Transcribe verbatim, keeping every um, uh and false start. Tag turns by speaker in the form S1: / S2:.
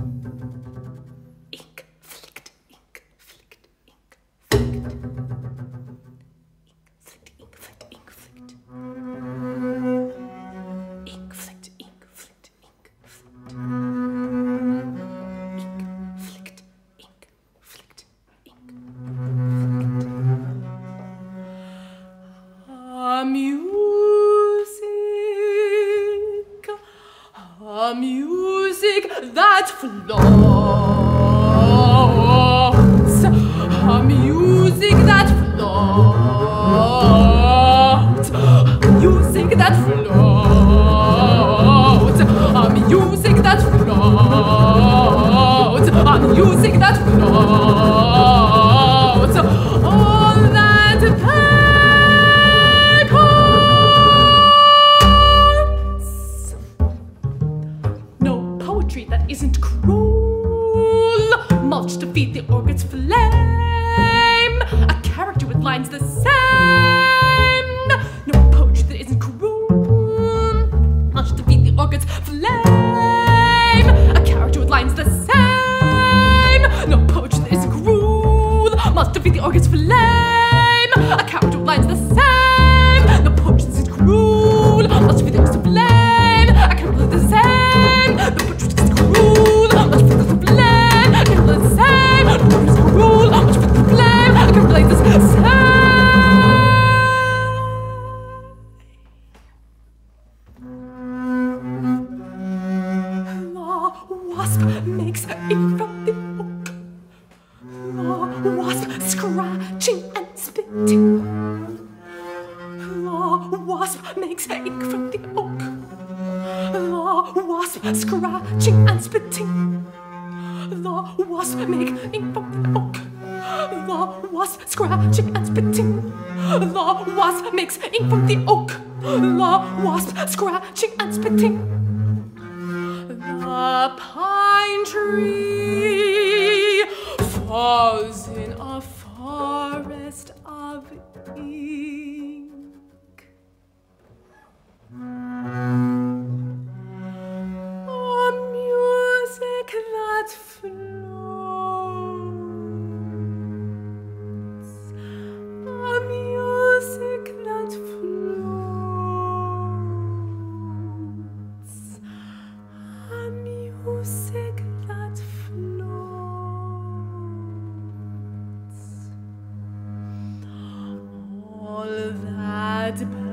S1: Ink flicked, ink flicked, ink flicked. Ink flicked, ink flicked, ink flicked. Ink flicked, ink flicked, ink flicked. Ink flicked, ink flicked, ink flicked. A music, a music that floats, a music that floats, music that floats, a music that floats, a music that floats, on that beckons. No poetry that isn't cruel, mulch to feed the orchid's flame, a character with lines the same. No poetry that isn't cruel, mulch to feed the orchid's flame, a character with lines the same. No poetry that isn't cruel, mulch to feed the orchid's flame, a character with lines the same. No poetry that isn't cruel, mulch to feed the orchid's flame, a character with the same. No poetry that isn't cruel, mulch to feed the orchid's flame, a character with the same. No poetry that isn't cruel, mulch to feed the flame, a character with the same. Wasp makes ink from the oak. The wasp scratching and spitting. The wasp makes ink from the oak. The wasp scratching and spitting. The wasp makes ink from the oak. The wasp scratching and spitting. The wasp makes ink from the oak. The wasp scratching and spitting. The pine tree falls in a forest of ink. A music that floats. A music that floats. A music that floats. All that